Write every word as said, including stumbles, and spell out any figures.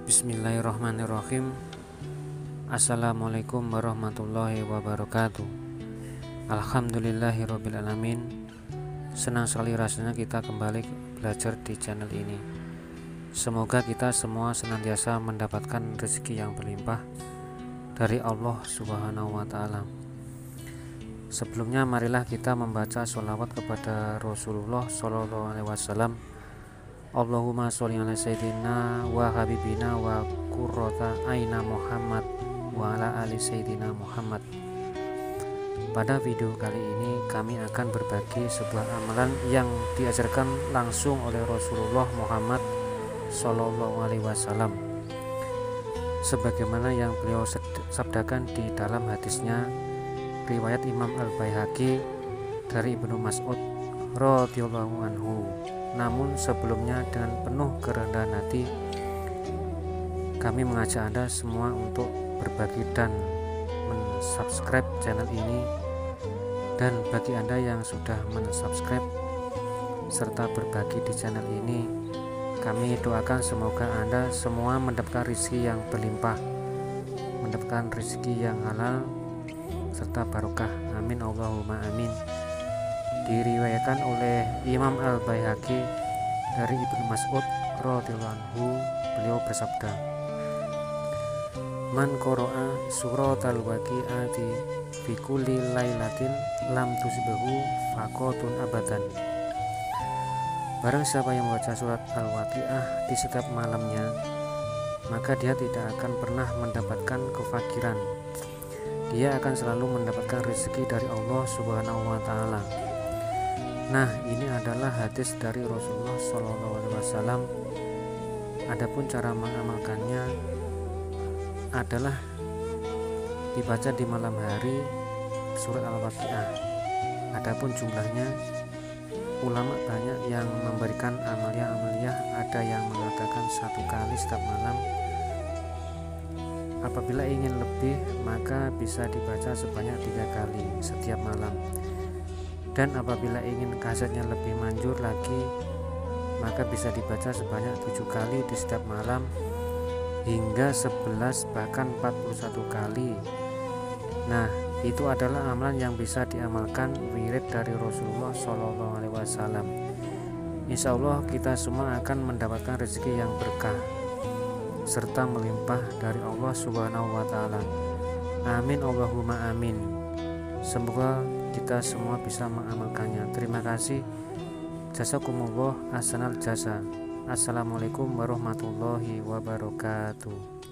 Bismillahirrahmanirrahim. Assalamualaikum warahmatullahi wabarakatuh. Alhamdulillahirrabbilalamin. Senang sekali rasanya kita kembali belajar di channel ini. Semoga kita semua senantiasa mendapatkan rezeki yang berlimpah dari Allah Subhanahu wa ta'ala. Sebelumnya marilah kita membaca sholawat kepada Rasulullah Shallallahu alaihi wasallam. Allahumma sholli ala sayyidina wa habibina wa qurrata aina Muhammad wa ala ali sayyidina Muhammad. Pada video kali ini kami akan berbagi sebuah amalan yang diajarkan langsung oleh Rasulullah Muhammad Shallallahu alaihi wasallam, sebagaimana yang beliau sabdakan di dalam hadisnya riwayat Imam Al-Baihaqi dari Ibnu Mas'ud radhiyallahu anhu. Namun sebelumnya, dengan penuh kerendahan hati kami mengajak Anda semua untuk berbagi dan mensubscribe channel ini. Dan bagi Anda yang sudah mensubscribe serta berbagi di channel ini, kami doakan semoga Anda semua mendapatkan rezeki yang berlimpah, mendapatkan rezeki yang halal serta barokah. Amin Allahumma amin. Diriwayatkan oleh Imam Al-Baihaqi dari Ibnu Mas'ud radhiyallahu anhu, beliau bersabda, Man qara'a suratal waqi'ati fi kulli lailatin lam tusbihu faqatun abadan. Barang siapa yang membaca surat Al-Waqi'ah di setiap malamnya, maka dia tidak akan pernah mendapatkan kefakiran. Dia akan selalu mendapatkan rezeki dari Allah Subhanahu wa ta'ala. Nah, ini adalah hadis dari Rasulullah Shallallahu alaihi wasallam. Adapun cara mengamalkannya adalah dibaca di malam hari surat Al-Waqi'ah. Adapun jumlahnya, ulama banyak yang memberikan amalia-amalia. Ada yang mengatakan satu kali setiap malam. Apabila ingin lebih, maka bisa dibaca sebanyak tiga kali setiap malam. Dan apabila ingin khasiatnya lebih manjur lagi, maka bisa dibaca sebanyak tujuh kali di setiap malam, hingga sebelas bahkan empat puluh satu kali. Nah, itu adalah amalan yang bisa diamalkan wirid dari Rasulullah Shallallahu alaihi wasallam. Insya Allah kita semua akan mendapatkan rezeki yang berkah serta melimpah dari Allah Subhanahu wa ta'ala. Amin Allahumma amin. Semoga kita semua bisa mengamalkannya. Terima kasih. Jazakumullah ahsanal jasa. Assalamualaikum warahmatullahi wabarakatuh.